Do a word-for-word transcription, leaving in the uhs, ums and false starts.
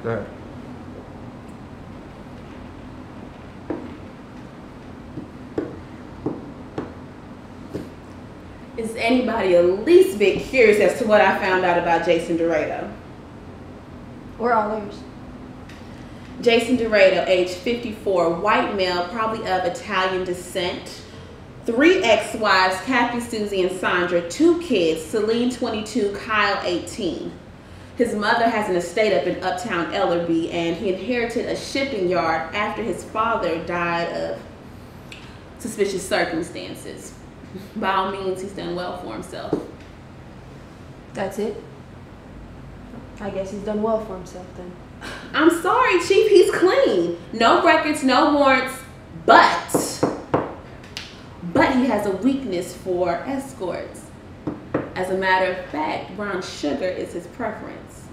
Go ahead. Is anybody the least bit curious as to what I found out about Jason Dorado? We're all ears. Jason Dorado, age fifty-four, white male, probably of Italian descent. Three ex-wives, Kathy, Susie, and Sandra. Two kids, Celine, twenty-two, Kyle, eighteen. His mother has an estate up in Uptown Ellerby, and he inherited a shipping yard after his father died of suspicious circumstances. By all means, he's done well for himself. That's it? I guess he's done well for himself then. I'm sorry, Chief, he's clean. No records, no warrants, but, but he has a weakness for escorts. As a matter of fact, brown sugar is his preference.